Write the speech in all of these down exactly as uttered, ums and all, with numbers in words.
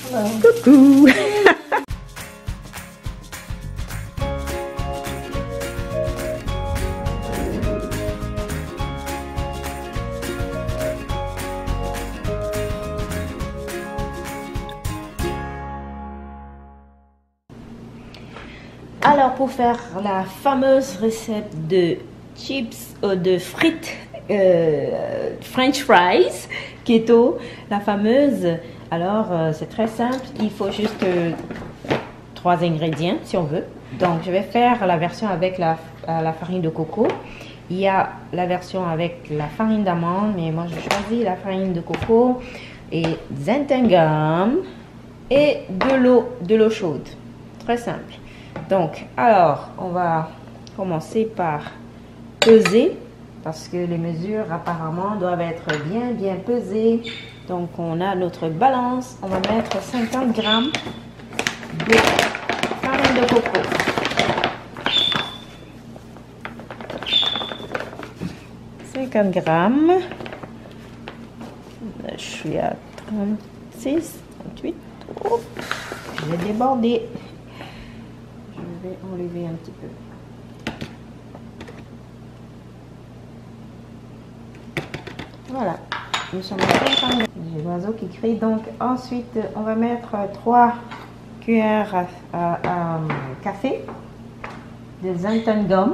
Coucou. Alors, pour faire la fameuse recette de chips, euh, de frites, euh, French fries, keto, la fameuse, alors euh, c'est très simple, il faut juste euh, trois ingrédients si on veut. Donc, je vais faire la version avec la, la farine de coco. Il y a la version avec la farine d'amande, mais moi je choisis la farine de coco et Zentangram et de l'eau, de l'eau chaude. Très simple. Donc, alors, on va commencer par peser parce que les mesures apparemment doivent être bien, bien pesées. Donc, on a notre balance. On va mettre cinquante grammes de farine de coco. cinquante grammes. Je suis à trente-six, trente-huit. Oh, je vais déborder. Je vais enlever un petit peu. Voilà, nous sommes à cinquante. J'ai l'oiseau qui crie. Donc ensuite, on va mettre trois cuillères à, à, à café de Zentangram.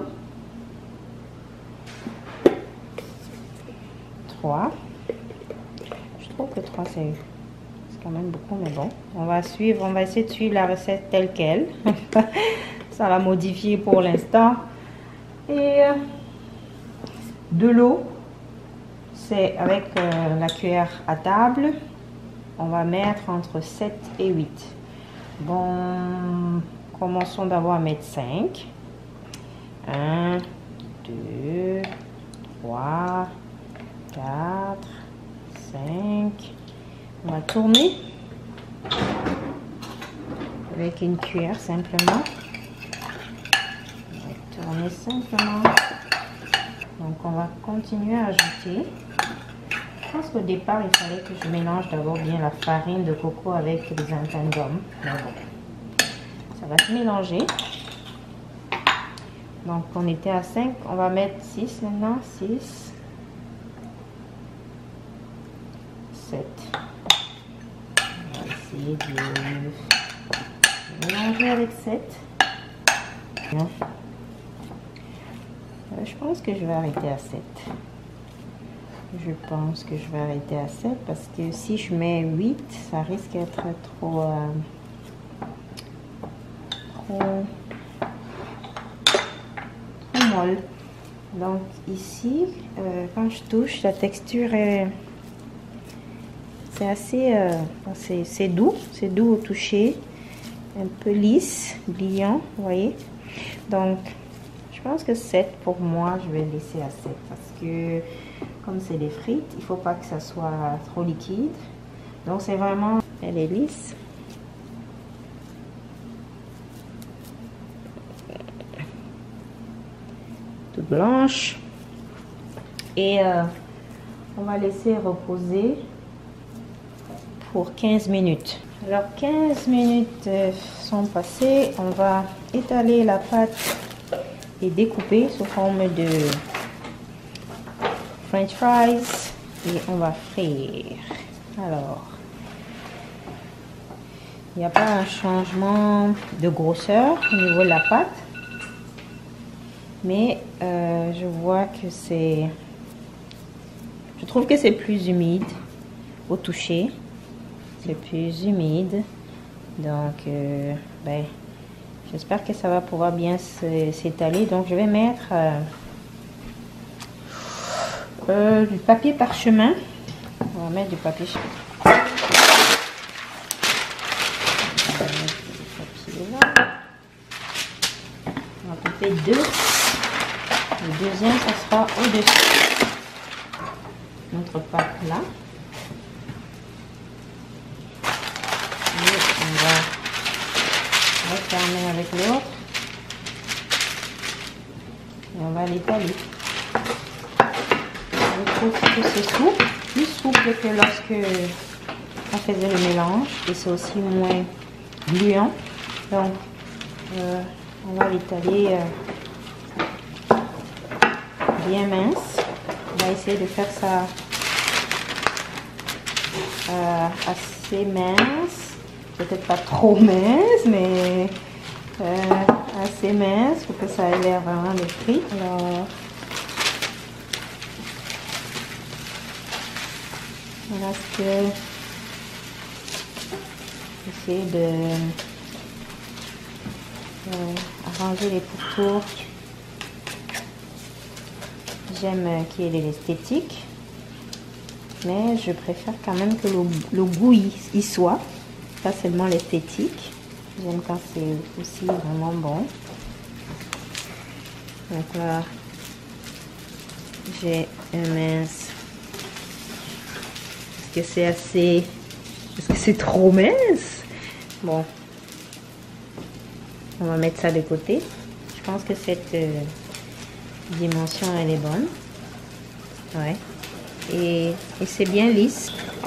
trois. Je trouve que trois c'est quand même beaucoup, mais bon, on va suivre, on va essayer de suivre la recette telle qu'elle. Ça l'a modifier pour l'instant. Et euh, de l'eau, c'est avec euh, la cuillère à table. On va mettre entre sept et huit. Bon, commençons d'abord à mettre cinq. un, deux, trois, quatre, cinq. On va tourner avec une cuillère simplement. On va tourner simplement. Donc on va continuer à ajouter. Je pense qu'au départ il fallait que je mélange d'abord bien la farine de coco avec les Zentangram. Mais bon, ça va se mélanger. Donc on était à cinq, on va mettre six maintenant. six, sept. De mélanger avec sept. Je pense que je vais arrêter à sept. Je pense que je vais arrêter à sept parce que si je mets huit, ça risque d'être trop, euh, trop, trop molle. Donc ici, euh, quand je touche, la texture est... C'est assez, euh, c'est doux, c'est doux au toucher, un peu lisse, brillant, vous voyez. Donc, je pense que sept pour moi, je vais laisser à sept parce que comme c'est des frites, il ne faut pas que ça soit trop liquide. Donc, c'est vraiment, elle est lisse. Toute blanche. Et euh, on va laisser reposer pour quinze minutes. Alors quinze minutes sont passées, on va étaler la pâte et découper sous forme de French fries et on va frire. Alors, il n'y a pas un changement de grosseur au niveau de la pâte, mais euh, je vois que c'est, je trouve que c'est plus humide au toucher. C'est plus humide, donc euh, ben, j'espère que ça va pouvoir bien s'étaler. Donc je vais mettre euh, euh, du papier parchemin. On va mettre du papier parchemin. On va couper deux. Le deuxième, ça sera au-dessus. Notre pâte là. On va refermer avec l'autre et on va l'étaler. Je trouve que c'est souple, plus souple que lorsque ça faisait le mélange et c'est aussi moins gluant. Donc, euh, on va l'étaler euh, bien mince. On va essayer de faire ça euh, assez mince. Peut-être pas trop mince, mais euh, assez mince pour que ça ait l'air vraiment de frites. Alors, voilà ce que j'essaie de euh, arranger les pourtours. J'aime qu'il y ait de l'esthétique, mais je préfère quand même que le, le goût y, y soit, pas seulement l'esthétique. J'aime quand c'est aussi vraiment bon. Donc là, j'ai un mince. Est-ce que c'est assez... Est-ce que c'est trop mince? Bon. On va mettre ça de côté. Je pense que cette euh, dimension, elle est bonne. Ouais. Et, et c'est bien lisse.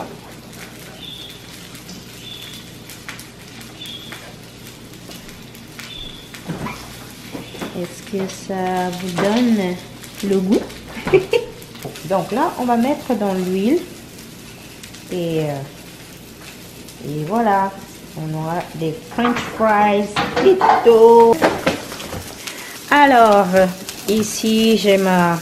Est-ce que ça vous donne le goût? Donc là, on va mettre dans l'huile. Et, euh, et voilà. On aura des French fries keto. Alors, ici, j'ai ma...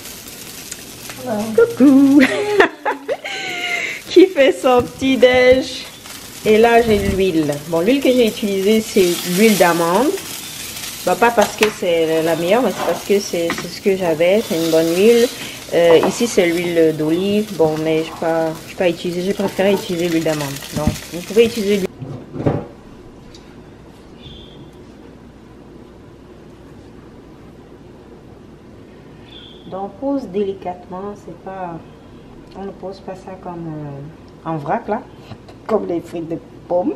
Coucou qui fait son petit déj. Et là, j'ai l'huile. Bon, l'huile que j'ai utilisée, c'est l'huile d'amande. Bah, pas parce que c'est la meilleure, mais c'est parce que c'est ce que j'avais. C'est une bonne huile. Euh, ici, c'est l'huile d'olive. Bon, mais je ne vais pas utiliser. J'ai préféré utiliser l'huile d'amande. Donc, vous pouvez utiliser l'huile. Donc, on pose délicatement. C'est pas... On ne pose pas ça comme euh, en vrac, là. Comme les frites de pommes.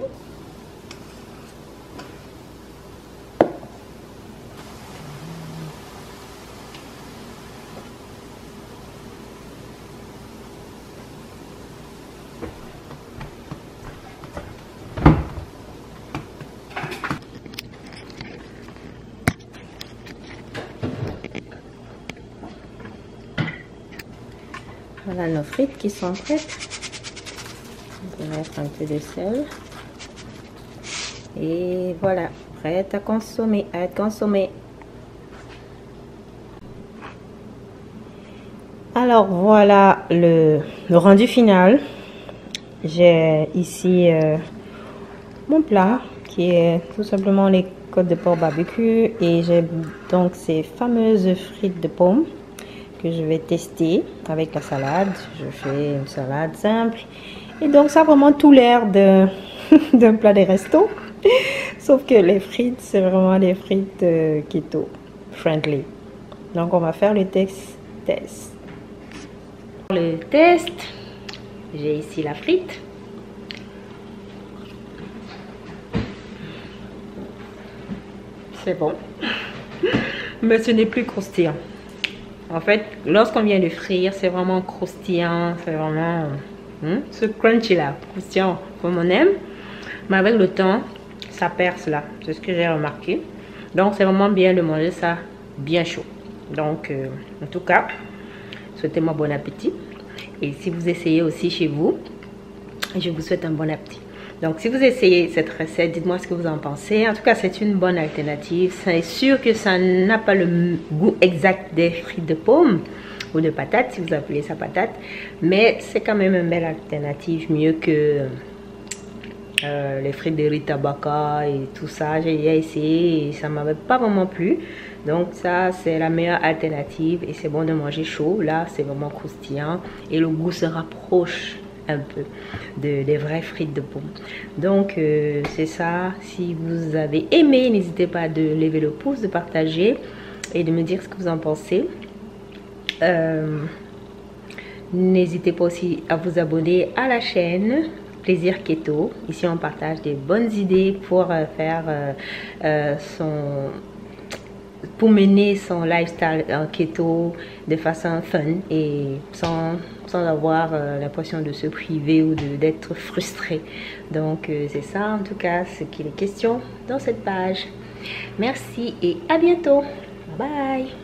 Voilà nos frites qui sont prêtes. On peut mettre un peu de sel. Et voilà, prête à consommer, à être consommée. Alors voilà le, le rendu final. J'ai ici euh, mon plat qui est tout simplement les côtes de porc barbecue. Et j'ai donc ces fameuses frites de pommes que je vais tester avec la salade. Je fais une salade simple et donc ça a vraiment tout l'air de d'un plat des restos, sauf que les frites c'est vraiment des frites euh, keto friendly. Donc on va faire le test test le test. J'ai ici la frite. C'est bon, mais ce n'est plus croustillant. En fait, lorsqu'on vient de frire, c'est vraiment croustillant, c'est vraiment hmm, ce crunchy là, croustillant comme on aime. Mais avec le temps, ça perce là, c'est ce que j'ai remarqué. Donc c'est vraiment bien de manger ça bien chaud. Donc euh, en tout cas, souhaitez-moi bon appétit. Et si vous essayez aussi chez vous, je vous souhaite un bon appétit. Donc si vous essayez cette recette, dites-moi ce que vous en pensez. En tout cas, c'est une bonne alternative. C'est sûr que ça n'a pas le goût exact des frites de pommes ou de patates, si vous appelez ça patate. Mais c'est quand même une belle alternative, mieux que euh, les frites de riz tabaka et tout ça. J'ai essayé et ça ne m'avait pas vraiment plu. Donc ça, c'est la meilleure alternative et c'est bon de manger chaud. Là, c'est vraiment croustillant et le goût se rapproche un peu de, des vraies frites de pommes. Donc euh, c'est ça. Si vous avez aimé, n'hésitez pas de lever le pouce, de partager et de me dire ce que vous en pensez. Euh, n'hésitez pas aussi à vous abonner à la chaîne Plaisir Keto. Ici on partage des bonnes idées pour euh, faire euh, euh, son pour mener son lifestyle en keto de façon fun et sans, sans avoir euh, l'impression de se priver ou d'être frustré. Donc euh, c'est ça en tout cas ce qu'il est question dans cette page. Merci et à bientôt. Bye bye.